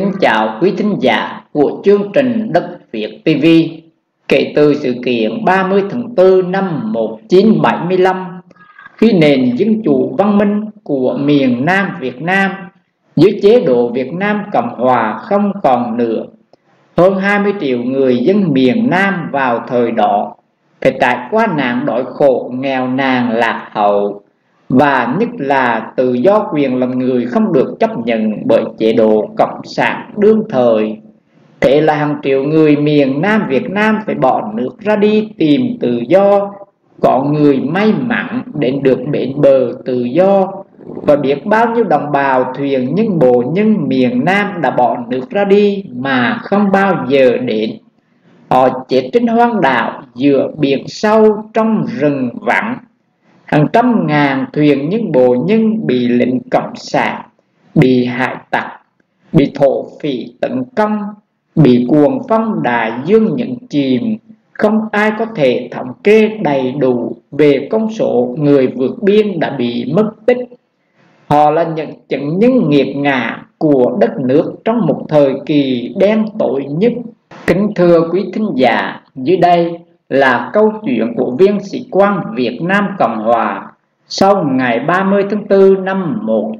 Kính chào quý thính giả của chương trình Đất Việt TV. Kể từ sự kiện 30 tháng 4 năm 1975, khi nền dân chủ văn minh của miền Nam Việt Nam dưới chế độ Việt Nam Cộng Hòa không còn nữa, hơn 20 triệu người dân miền Nam vào thời đó phải trải qua nạn đói khổ, nghèo nàn, lạc hậu, và nhất là tự do quyền làm người không được chấp nhận bởi chế độ cộng sản đương thời. Thế là hàng triệu người miền Nam Việt Nam phải bỏ nước ra đi tìm tự do. Có người may mắn đến được bến bờ tự do, và biết bao nhiêu đồng bào thuyền nhân bộ nhân miền Nam đã bỏ nước ra đi mà không bao giờ đến. Họ chết trên hoang đảo, giữa biển sâu, trong rừng vắng. Hàng trăm ngàn thuyền nhân bộ nhân bị lính cộng sản, bị hải tặc, bị thổ phỉ tấn công, bị cuồng phong đại dương nhấn chìm. Không ai có thể thống kê đầy đủ về con số người vượt biên đã bị mất tích. Họ là những chứng nhân nghiệt ngã của đất nước trong một thời kỳ đen tối nhất. Kính thưa quý thính giả, dưới đây là câu chuyện của viên sĩ quan Việt Nam Cộng Hòa sau ngày 30 tháng 4 năm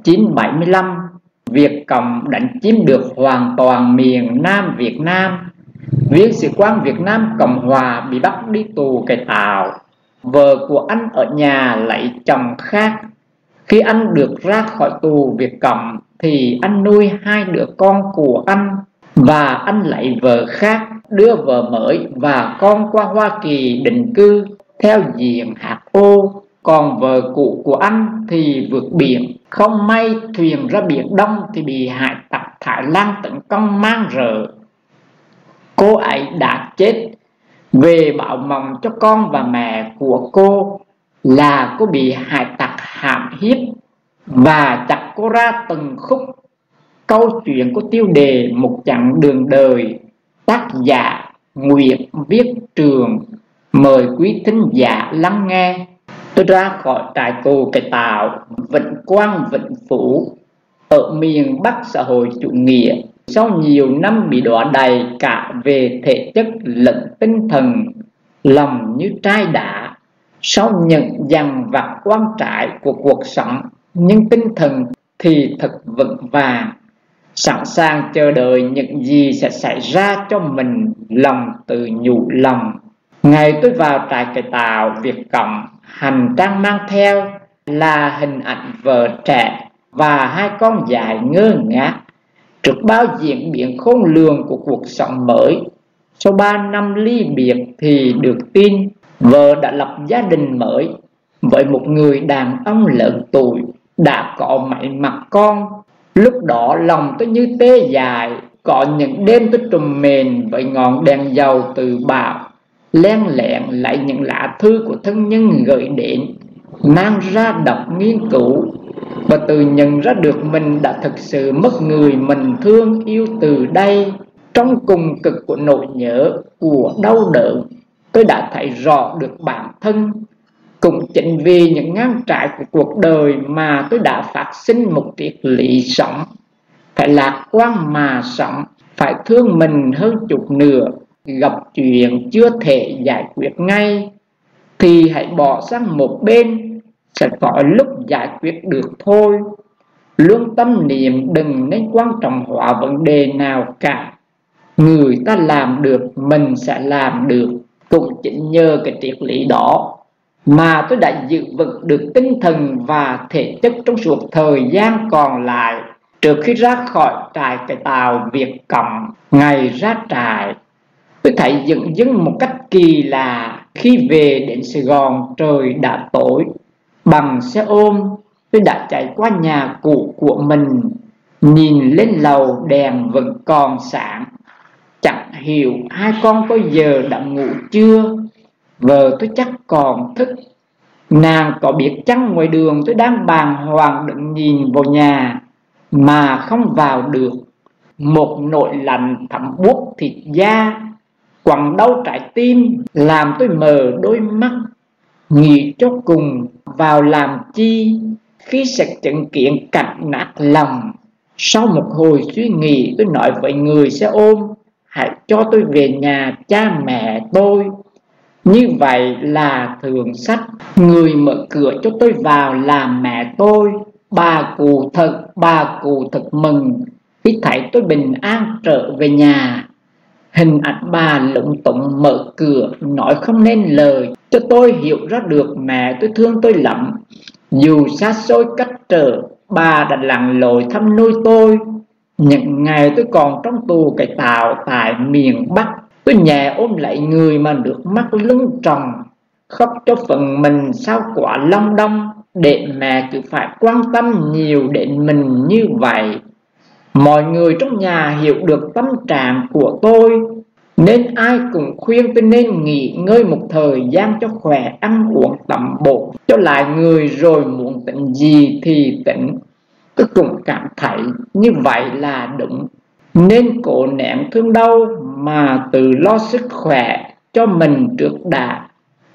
1975. Việt Cộng đánh chiếm được hoàn toàn miền Nam Việt Nam. Viên sĩ quan Việt Nam Cộng Hòa bị bắt đi tù cải tạo. Vợ của anh ở nhà lấy chồng khác. Khi anh được ra khỏi tù Việt Cộng thì anh nuôi hai đứa con của anh, và anh lấy vợ khác, đưa vợ mới và con qua Hoa Kỳ định cư theo diện hạt ô. Còn vợ cũ của anh thì vượt biển, không may thuyền ra biển Đông thì bị hải tặc Thái Lan tấn công mang rợ. Cô ấy đã chết. Về báo mộng cho con và mẹ của cô là cô bị hải tặc hãm hiếp và chặt cô ra từng khúc. Câu chuyện có tiêu đề Một chặng đường đời, tác giả Nguyễn Viết Trường. Mời quý thính giả lắng nghe. Tôi ra khỏi trại tù cải tạo Vĩnh Quang Vĩnh Phú ở miền Bắc xã hội chủ nghĩa sau nhiều năm bị đọa đầy cả về thể chất lẫn tinh thần, lòng như trai đá. Sau những dằn vặt quan trải của cuộc sống, nhưng tinh thần thì thật vững vàng, sẵn sàng chờ đợi những gì sẽ xảy ra cho mình. Lòng tự nhủ lòng. Ngày tôi vào trại cải tạo Việt Cộng, hành trang mang theo là hình ảnh vợ trẻ và hai con dài ngơ ngác trước bao diễn biến khôn lường của cuộc sống mới. Sau 3 năm ly biệt thì được tin vợ đã lập gia đình mới với một người đàn ông lớn tuổi, đã có mấy mặt con. Lúc đó lòng tôi như tê dại. Có những đêm tôi trùm mền với ngọn đèn dầu từ bão, len lẹn lấy những lá thư của thân nhân gửi đến, mang ra đọc nghiên cứu, và tự nhận ra được mình đã thực sự mất người mình thương yêu. Từ đây, trong cùng cực của nỗi nhớ, của đau đớn, tôi đã thấy rõ được bản thân. Cũng chính vì những ngang trải của cuộc đời mà tôi đã phát sinh một triết lý sống: phải lạc quan mà sống, phải thương mình hơn chục nửa. Gặp chuyện chưa thể giải quyết ngay thì hãy bỏ sang một bên, sẽ có lúc giải quyết được thôi. Luôn tâm niệm đừng nên quan trọng hóa vấn đề nào cả. Người ta làm được, mình sẽ làm được. Cũng chính nhờ cái triết lý đó mà tôi đã giữ vững được tinh thần và thể chất trong suốt thời gian còn lại trước khi ra khỏi trại cải tạo Việt Cộng. Ngày ra trại, tôi thấy dửng dưng một cách kỳ lạ. Khi về đến Sài Gòn trời đã tối. Bằng xe ôm, tôi đã chạy qua nhà cũ của mình, nhìn lên lầu đèn vẫn còn sáng. Chẳng hiểu hai con có giờ đã ngủ chưa. Vợ tôi chắc còn thức. Nàng có biết chăng ngoài đường tôi đang bàng hoàng đứng nhìn vào nhà mà không vào được. Một nỗi lạnh thấm buốt thịt da, quặn đau trái tim, làm tôi mở đôi mắt. Nghĩ cho cùng vào làm chi khi sẽ chứng kiến cảnh nát lòng. Sau một hồi suy nghĩ, tôi nói với người xe ôm: hãy cho tôi về nhà cha mẹ tôi. Như vậy là thường sách. Người mở cửa cho tôi vào là mẹ tôi. Bà cụ thật mừng khi thấy tôi bình an trở về nhà. Hình ảnh bà lúng túng mở cửa, nói không nên lời, cho tôi hiểu ra được mẹ tôi thương tôi lắm. Dù xa xôi cách trở, bà đã lặn lội thăm nuôi tôi. Những ngày tôi còn trong tù cải tạo tại miền Bắc, tôi nhẹ ôm lại người mà nước mắt lưng tròng, khóc cho phận mình sao quả long đong, để mẹ cứ phải quan tâm nhiều đến mình như vậy. Mọi người trong nhà hiểu được tâm trạng của tôi, nên ai cũng khuyên tôi nên nghỉ ngơi một thời gian cho khỏe, ăn uống tẩm bổ cho lại người, rồi muốn tỉnh gì thì tỉnh. Tôi cũng cảm thấy như vậy là đúng, nên cố nén thương đau mà tự lo sức khỏe cho mình trước đã.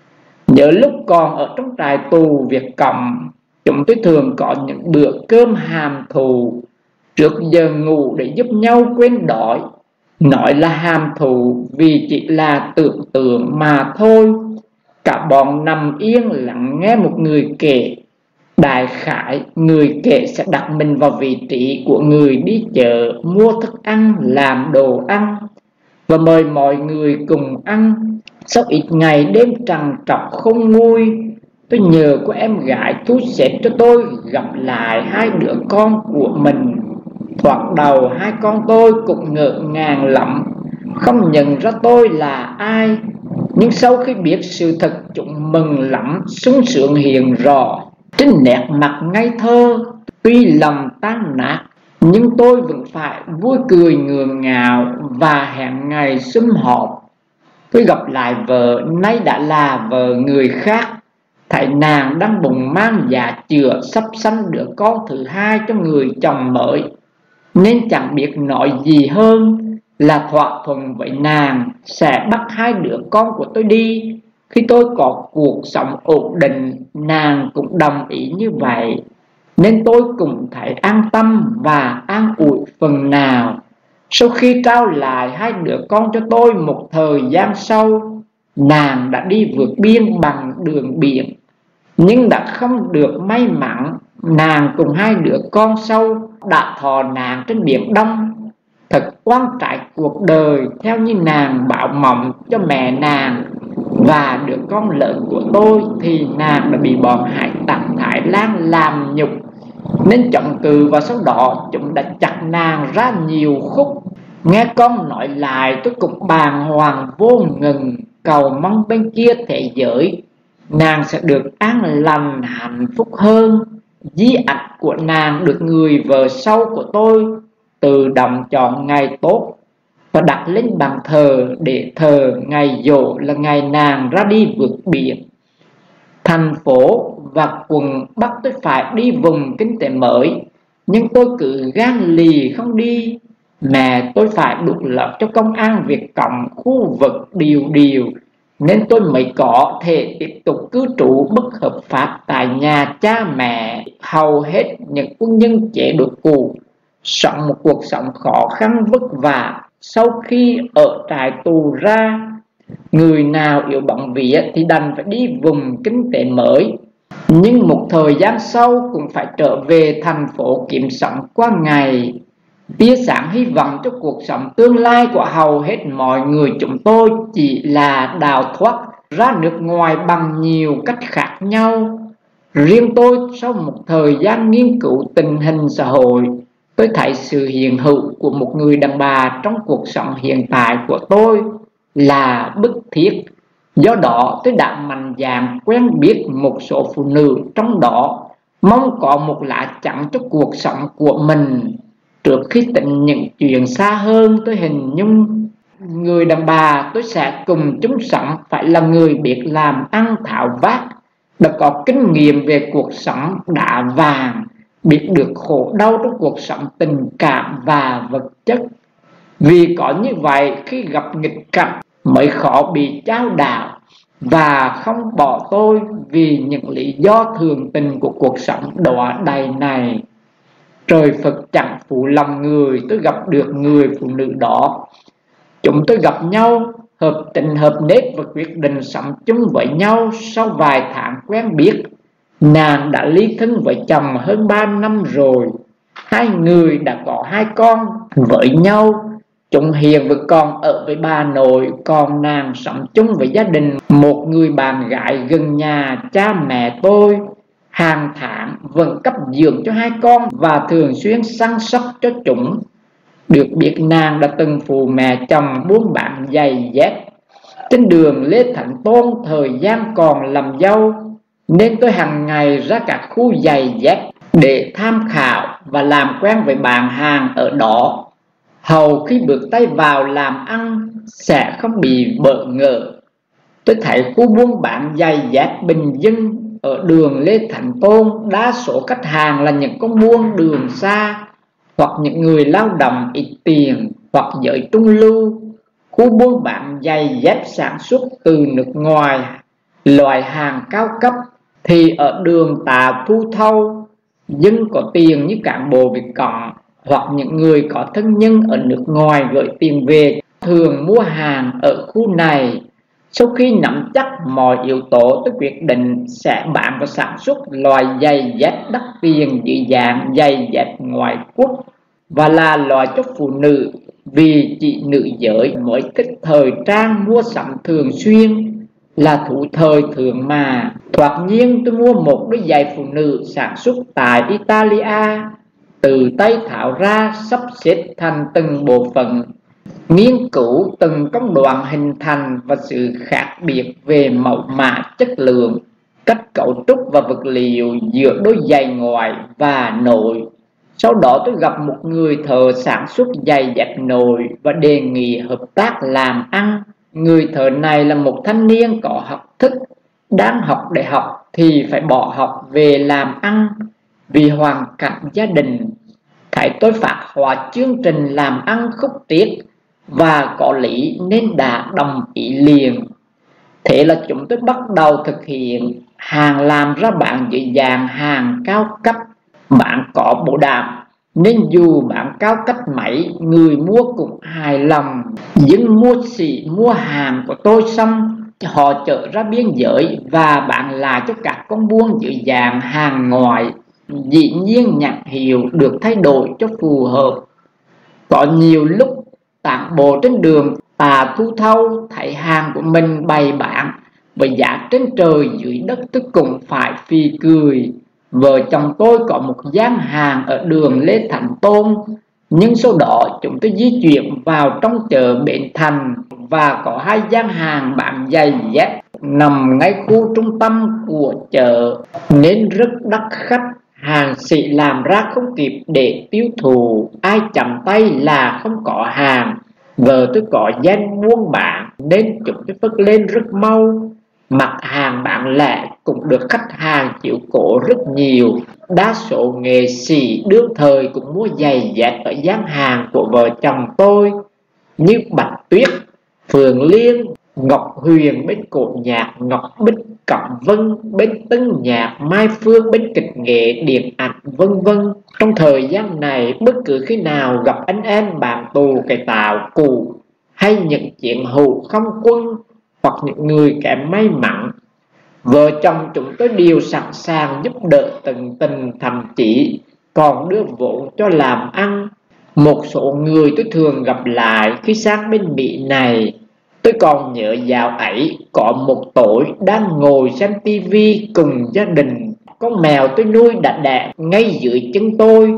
Nhớ lúc còn ở trong trại tù Việt Cộng, chúng tôi thường có những bữa cơm hàm thù trước giờ ngủ để giúp nhau quên đói. Nói là hàm thù vì chỉ là tưởng tượng mà thôi. Cả bọn nằm yên lặng nghe một người kể. Đại khái người kể sẽ đặt mình vào vị trí của người đi chợ mua thức ăn, làm đồ ăn và mời mọi người cùng ăn. Sau ít ngày đêm trằn trọc không nguôi, tôi nhờ cô em gái thu xếp cho tôi gặp lại hai đứa con của mình. Thoạt đầu hai con tôi cũng ngỡ ngàng lắm, không nhận ra tôi là ai. Nhưng sau khi biết sự thật, chúng mừng lắm, sung sướng hiện rõ trên nét mặt ngây thơ. Tuy lòng tan nát, nhưng tôi vẫn phải vui cười ngượng ngạo và hẹn ngày sum họp. Tôi gặp lại vợ, nay đã là vợ người khác. Thấy nàng đang bụng mang dạ chửa, sắp sanh đứa con thứ hai cho người chồng mới, nên chẳng biết nói gì hơn là thỏa thuận với nàng sẽ bắt hai đứa con của tôi đi. Khi tôi có cuộc sống ổn định, nàng cũng đồng ý như vậy, nên tôi cũng thấy an tâm và an ủi phần nào. Sau khi trao lại hai đứa con cho tôi một thời gian sau, nàng đã đi vượt biên bằng đường biển, nhưng đã không được may mắn. Nàng cùng hai đứa con sau đã thọ nạn trên biển Đông. Thật oan trách cuộc đời, theo như nàng bảo mộng cho mẹ nàng và đứa con lớn của tôi, thì nàng đã bị bọn hải tặc Thái Lan làm nhục nên chống cự, và sau đó chúng đã chặt nàng ra nhiều khúc. Nghe con nói lại, tôi cũng bàng hoàng vô ngừng, cầu mong bên kia thế giới nàng sẽ được an lành hạnh phúc hơn. Di ạch của nàng được người vợ sau của tôi tự động chọn ngày tốt và đặt lên bàn thờ, để thờ ngày giỗ là ngày nàng ra đi vượt biển. Thành phố và quận bắt tôi phải đi vùng kinh tế mới, nhưng tôi cứ gan lì không đi. Mẹ tôi phải đục lợp cho công an Việt Cộng khu vực điều, nên tôi mới có thể tiếp tục cư trú bất hợp pháp tại nhà cha mẹ. Hầu hết những quân nhân chế độ cũ sống một cuộc sống khó khăn vất vả. Sau khi ở trại tù ra, người nào yếu bóng vía thì đành phải đi vùng kinh tế mới, nhưng một thời gian sau cũng phải trở về thành phố kiếm sống qua ngày. Tia sáng hy vọng cho cuộc sống tương lai của hầu hết mọi người chúng tôi chỉ là đào thoát ra nước ngoài bằng nhiều cách khác nhau. Riêng tôi, sau một thời gian nghiên cứu tình hình xã hội, tôi thấy sự hiện hữu của một người đàn bà trong cuộc sống hiện tại của tôi là bức thiết. Do đó tôi đã mạnh dạn quen biết một số phụ nữ trong đó, mong có một lá chắn cho cuộc sống của mình. Trước khi tính những chuyện xa hơn, tôi hình dung người đàn bà tôi sẽ cùng chung sống phải là người biết làm ăn thạo vát, đã có kinh nghiệm về cuộc sống đã vàng, biết được khổ đau trong cuộc sống tình cảm và vật chất. Vì có như vậy, khi gặp nghịch cảnh mới khó bị chao đảo và không bỏ tôi vì những lý do thường tình của cuộc sống đọa đầy này. Trời Phật chẳng phụ lòng người, tôi gặp được người phụ nữ đó. Chúng tôi gặp nhau, hợp tình hợp nết và quyết định sống chung với nhau. Sau vài tháng quen biết, nàng đã ly thân với chồng hơn 3 năm rồi. Hai người đã có 2 con với nhau. Chúng hiện vẫn còn ở với bà nội, còn nàng sống chung với gia đình một người bạn gái gần nhà cha mẹ tôi. Hàng tháng vẫn cấp dưỡng cho 2 con và thường xuyên săn sóc cho chúng. Được biết nàng đã từng phụ mẹ chồng buôn bán giày dép trên đường Lê Thánh Tôn thời gian còn làm dâu, nên tôi hàng ngày ra các khu giày dép để tham khảo và làm quen với bạn hàng ở đó. Hầu khi bước tay vào làm ăn sẽ không bị bỡ ngỡ. Tôi thấy khu buôn bán giày dép bình dân ở đường Lê Thánh Tôn đa số khách hàng là những con buôn đường xa, hoặc những người lao động ít tiền, hoặc giới trung lưu. Khu buôn bán giày dép sản xuất từ nước ngoài, loại hàng cao cấp thì ở đường Tạ Thu Thâu. Dân có tiền như cán bộ Việt Cộng hoặc những người có thân nhân ở nước ngoài gửi tiền về thường mua hàng ở khu này. Sau khi nắm chắc mọi yếu tố, tôi quyết định sẽ bán và sản xuất loại giày dép đắt tiền dưới dạng giày dép ngoại quốc và là loại cho phụ nữ, vì chỉ nữ giới mới thích thời trang mua sắm thường xuyên, là thủ thời thượng mà. Thoạt nhiên tôi mua một đôi giày phụ nữ sản xuất tại Italia, từ tay tháo ra sắp xếp thành từng bộ phận, nghiên cứu từng công đoạn hình thành và sự khác biệt về mẫu mã, chất lượng, cách cấu trúc và vật liệu giữa đôi giày ngoài và nội. Sau đó tôi gặp một người thợ sản xuất giày dép nội và đề nghị hợp tác làm ăn. Người thợ này là một thanh niên có học thức, đang học đại học thì phải bỏ học về làm ăn vì hoàn cảnh gia đình. Thấy tôi phát họa chương trình làm ăn khúc tiết và có lý nên đã đồng ý liền. Thế là chúng tôi bắt đầu thực hiện. Hàng làm ra bán dưới dạng hàng cao cấp, bán có bộ đàm, nên dù bán cao cấp mấy, người mua cũng hài lòng. Dân mua xỉ mua hàng của tôi xong, họ chở ra biên giới và bán lại cho các con buôn dưới dạng hàng ngoại. Dĩ nhiên nhãn hiệu được thay đổi cho phù hợp. Có nhiều lúc tản bộ trên đường Tạ Thu Thâu thấy hàng của mình bày bán với giá trên trời dưới đất, tôi cũng phải phì cười. Vợ chồng tôi có một gian hàng ở đường Lê Thánh Tôn, nhưng sau đó chúng tôi di chuyển vào trong chợ Bến Thành và có 2 gian hàng bán giày dép nằm ngay khu trung tâm của chợ nên rất đắt khách. Hàng xị làm ra không kịp để tiêu thụ, ai chậm tay là không có hàng. Vợ tôi có danh buôn bán nên chúng tôi phất lên rất mau. Mặt hàng bán lẻ cũng được khách hàng chịu cổ rất nhiều. Đa số nghệ sĩ đương thời cũng mua giày dép ở gian hàng của vợ chồng tôi, như Bạch Tuyết, Phượng Liên, Ngọc Huyền bên cổ nhạc Ngọc Bích, Cẩm Vân bên tân nhạc, Mai Phương bên kịch nghệ điện ảnh, vân vân. Trong thời gian này, bất cứ khi nào gặp anh em bạn tù cải tạo cũ, hay những chuyện hữu không quân, hoặc những người kém may mắn, vợ chồng chúng tôi đều sẵn sàng giúp đỡ tận tình, thậm chí còn đưa vốn cho làm ăn. Một số người tôi thường gặp lại khi sang bên Mỹ này. Tôi còn nhớ dạo ấy có một tối đang ngồi xem tivi cùng gia đình. Con mèo tôi nuôi đã đẻ ngay dưới chân tôi.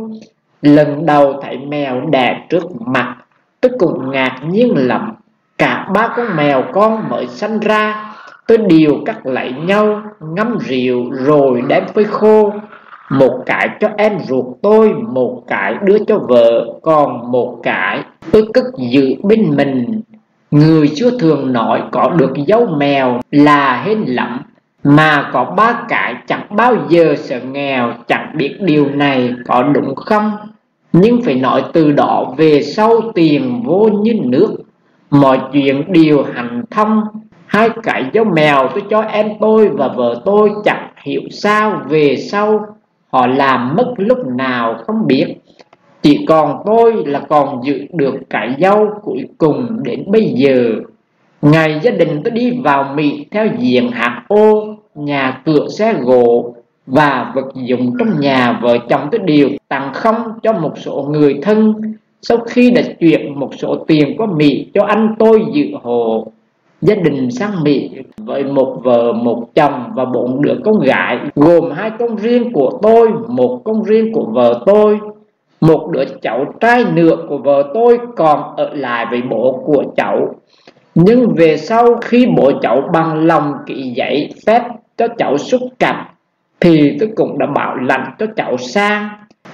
Lần đầu thấy mèo đẻ trước mặt, tôi cũng ngạc nhiên lắm. Cả 3 con mèo con mới sanh ra, tôi đều cắt lấy nhau, ngâm rượu rồi đem phơi khô. Một cái cho em ruột tôi, một cái đưa cho vợ, còn một cái tôi cất giữ bên mình. Người xưa thường nói có được dấu mèo là hên lắm, mà có 3 cái chẳng bao giờ sợ nghèo. Chẳng biết điều này có đúng không, nhưng phải nói từ đó về sau tiền vô như nước, mọi chuyện đều hành thông. 2 cái dấu mèo tôi cho em tôi và vợ tôi, chẳng hiểu sao về sau họ làm mất lúc nào không biết. Chỉ còn tôi là còn giữ được cái dâu cuối cùng đến bây giờ. Ngày gia đình tôi đi vào Mỹ theo diện hạt ô, nhà cửa xe gỗ và vật dụng trong nhà, vợ chồng tôi đều tặng không cho một số người thân. Sau khi đã chuyển một số tiền qua Mỹ cho anh tôi dự hộ, gia đình sang Mỹ với một vợ một chồng và 4 đứa con gái, gồm 2 con riêng của tôi, 1 con riêng của vợ tôi. Một đứa cháu trai nữa của vợ tôi còn ở lại với bố của cháu. Nhưng về sau khi bố cháu bằng lòng ký giấy phép cho cháu xuất cảnh thì tôi cũng đã bảo lãnh cho cháu sang.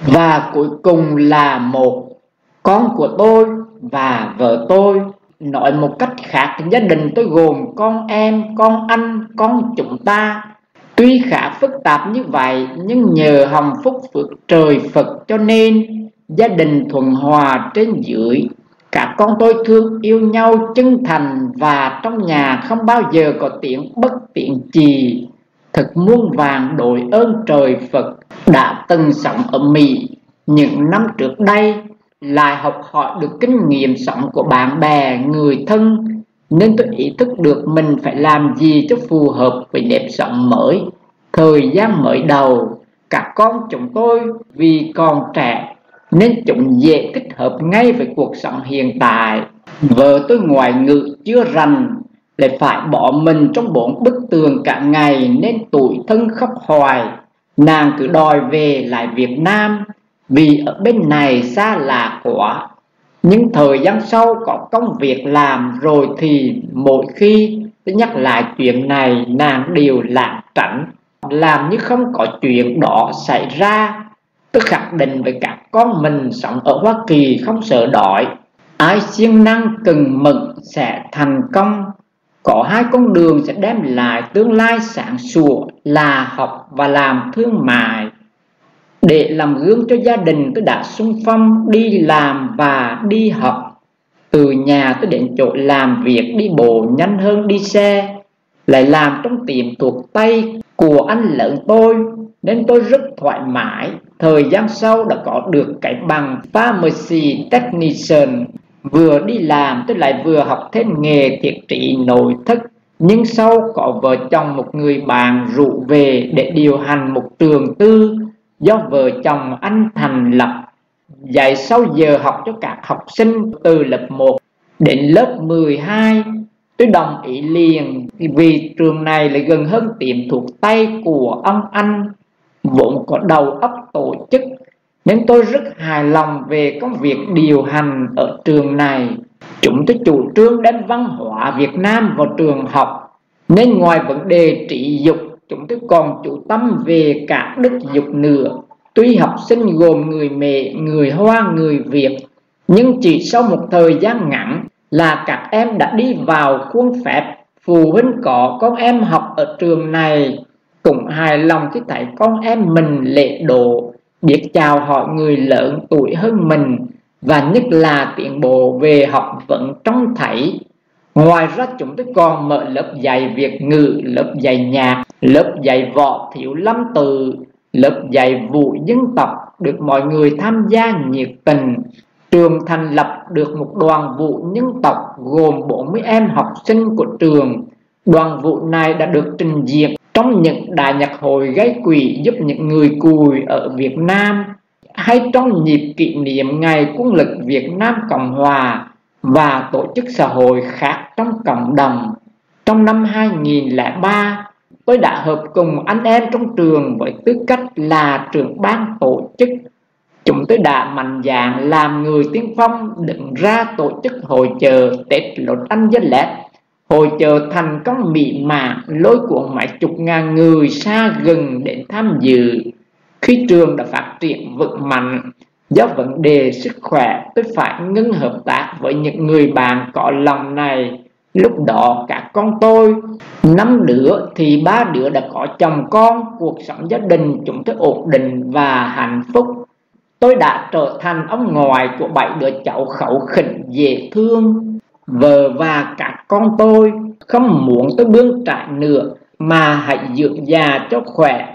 Và cuối cùng là một con của tôi và vợ tôi. Nói một cách khác, gia đình tôi gồm con em, con anh, con chúng ta. Tuy khá phức tạp như vậy, nhưng nhờ hồng phúc phước trời Phật cho nên gia đình thuận hòa trên dưới. Các con tôi thương yêu nhau chân thành, và trong nhà không bao giờ có tiếng bất tiện gì. Thật muôn vàn đội ơn trời Phật. Đã từng sống ở Mỹ những năm trước đây, lại học hỏi được kinh nghiệm sống của bạn bè, người thân, nên tôi ý thức được mình phải làm gì cho phù hợp với nếp sống mới. Thời gian mới đầu, các con chúng tôi vì còn trẻ nên chúng dễ thích hợp ngay với cuộc sống hiện tại. Vợ tôi ngoại ngữ chưa rành, lại phải bỏ mình trong 4 bức tường cả ngày nên tủi thân khóc hoài. Nàng cứ đòi về lại Việt Nam vì ở bên này xa lạ quá. Nhưng thời gian sau có công việc làm rồi thì mỗi khi tôi nhắc lại chuyện này, nàng đều lảng tránh, làm như không có chuyện đó xảy ra. Tôi khẳng định với các con mình sống ở Hoa Kỳ không sợ đói. Ai siêng năng cần mẫn sẽ thành công. Có 2 con đường sẽ đem lại tương lai sáng sủa là học và làm thương mại. Để làm gương cho gia đình, tôi đã xung phong đi làm và đi học. Từ nhà tôi đến chỗ làm việc đi bộ nhanh hơn đi xe. Lại làm trong tiệm thuộc tay của anh lớn tôi nên tôi rất thoải mái. Thời gian sau đã có được cái bằng Pharmacy Technician. Vừa đi làm tôi lại vừa học thêm nghề thiết trị nội thất. Nhưng sau có vợ chồng một người bạn rủ về để điều hành một trường tư do vợ chồng anh thành lập, dạy sau giờ học cho các học sinh từ lớp 1 đến lớp 12. Tôi đồng ý liền vì trường này lại gần hơn tiệm thuộc tay của ông anh vốn có đầu óc tổ chức, nên tôi rất hài lòng về công việc điều hành ở trường này. Chúng tôi chủ trương đem văn hóa Việt Nam vào trường học, nên ngoài vấn đề trị dục, chúng tôi còn chú tâm về cả đức dục nữa. Tuy học sinh gồm người Mẹ, người Hoa, người Việt, nhưng chỉ sau một thời gian ngắn là các em đã đi vào khuôn phép. Phụ huynh có con em học ở trường này cũng hài lòng khi thấy con em mình lễ độ, biết chào hỏi người lớn tuổi hơn mình, và nhất là tiến bộ về học vấn trông thấy. Ngoài ra chúng tôi còn mở lớp dạy Việt ngữ, lớp dạy nhạc, lớp dạy võ thiếu lâm tự, lớp dạy vũ dân tộc, được mọi người tham gia nhiệt tình. Trường thành lập được một đoàn vũ nhân tộc gồm 40 em học sinh của trường. Đoàn vũ này đã được trình diễn trong những đại nhạc hội gây quỹ giúp những người cùi ở Việt Nam, hay trong dịp kỷ niệm Ngày Quân lực Việt Nam Cộng Hòa và tổ chức xã hội khác trong cộng đồng. Trong năm 2003, tôi đã hợp cùng anh em trong trường với tư cách là trưởng ban tổ chức. Chúng tôi đã mạnh dạn làm người tiên phong đứng ra tổ chức hội chợ Tết Los Angeles. Hội chợ thành công mỹ mãn, lôi cuốn mấy chục ngàn người xa gần đến tham dự. Khi trường đã phát triển vững mạnh, do vấn đề sức khỏe tôi phải ngưng hợp tác với những người bạn có lòng này. Lúc đó các con tôi 5 đứa thì 3 đứa đã có chồng con, cuộc sống gia đình chúng tôi ổn định và hạnh phúc. Tôi đã trở thành ông ngoại của 7 đứa cháu kháu khỉnh dễ thương. Vợ và các con tôi không muốn tôi bươn trải nữa, mà hãy dưỡng già cho khỏe,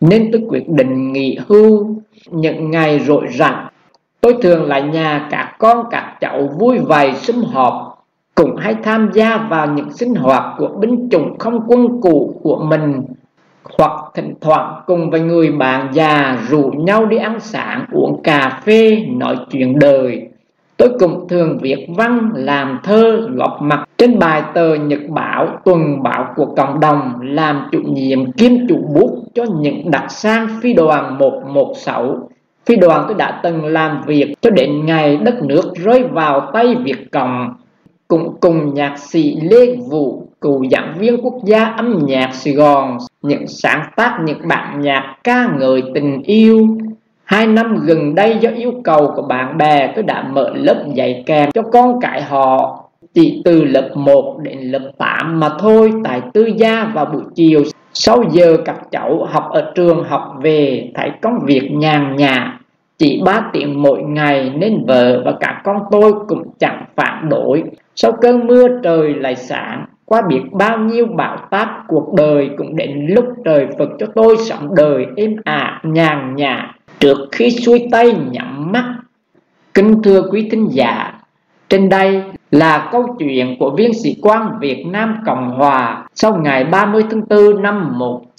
nên tôi quyết định nghỉ hưu. Những ngày rỗi rảnh, tôi thường lại nhà các con các cháu vui vầy sum họp, cũng hay tham gia vào những sinh hoạt của binh chủng không quân cũ của mình, hoặc thỉnh thoảng cùng với người bạn già rủ nhau đi ăn sáng uống cà phê nói chuyện đời. Tôi cũng thường viết văn, làm thơ, góp mặt trên bài tờ nhật báo, tuần báo của cộng đồng, làm chủ nhiệm kiêm chủ bút cho những đặc sang phi đoàn 116. Phi đoàn tôi đã từng làm việc cho đến ngày đất nước rơi vào tay Việt Cộng. Cũng cùng nhạc sĩ Lê Vũ, cựu giảng viên quốc gia âm nhạc Sài Gòn, những sáng tác những bản nhạc ca ngợi tình yêu. 2 năm gần đây, do yêu cầu của bạn bè, tôi đã mở lớp dạy kèm cho con cái họ, chỉ từ lớp 1 đến lớp 8 mà thôi, tại Tư Gia vào buổi chiều. Sau giờ các cháu học ở trường học về, thấy công việc nhàn nhã, chỉ 3 tiếng mỗi ngày, nên vợ và cả con tôi cũng chẳng phản đối. Sau cơn mưa trời lại sáng, qua biết bao nhiêu bão táp cuộc đời, cũng đến lúc trời Phật cho tôi sống đời êm ả nhàn nhã trước khi xuôi tay nhắm mắt. Kính thưa quý thính giả, trên đây là câu chuyện của viên sĩ quan Việt Nam Cộng Hòa sau ngày 30 tháng 4 năm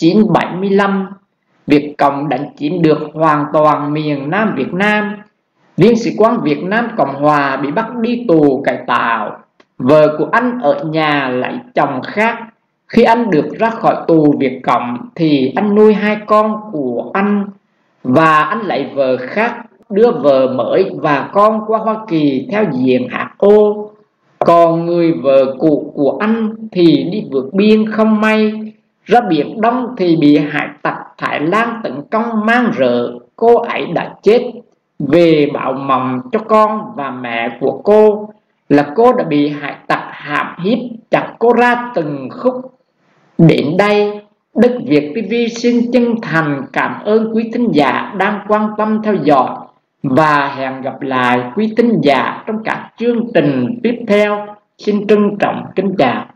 1975. Việt Cộng đánh chiếm được hoàn toàn miền Nam Việt Nam. Viên sĩ quan Việt Nam Cộng Hòa bị bắt đi tù cải tạo. Vợ của anh ở nhà lấy chồng khác. Khi anh được ra khỏi tù Việt Cộng thì anh nuôi 2 con của anh, và anh lấy vợ khác, đưa vợ mới và con qua Hoa Kỳ theo diện HO. Còn người vợ cũ của anh thì đi vượt biên không may, ra Biển Đông thì bị hải tặc Thái Lan tấn công mang rợ. Cô ấy đã chết. Về báo mộng cho con và mẹ của cô là cô đã bị hải tặc hãm hiếp, chặt cô ra từng khúc. Đến đây, Đất Việt TV xin chân thành cảm ơn quý thính giả đang quan tâm theo dõi, và hẹn gặp lại quý thính giả trong các chương trình tiếp theo. Xin trân trọng kính chào.